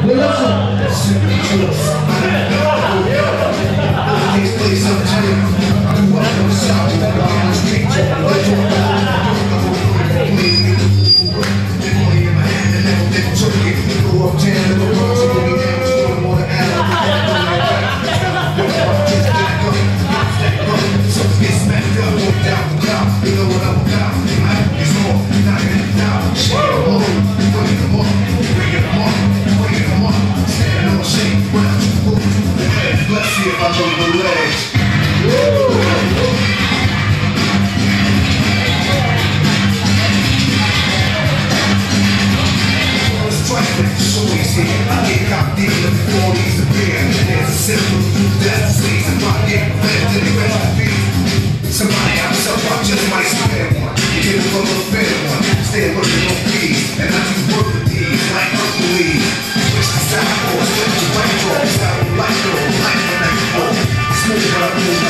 Somebody outside, I just might spare one. You get a full of fair one. Stay working on fees, and I do work with these like Uncle Lee. Switch the side force, switch the right draw, style like door, like the night before. Smooth but I move